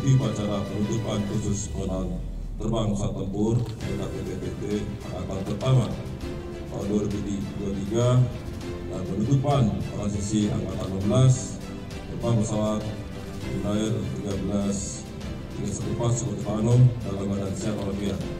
mengikuti upacara penutupan khusus pengenalan terbang pesawat tempur PKPTT angkatan pertama tahun 2023 dan penutupan transisi angkatan 16 terbang pesawat Lion Air 13 Soekarno dalam keadaan sehat walafiat.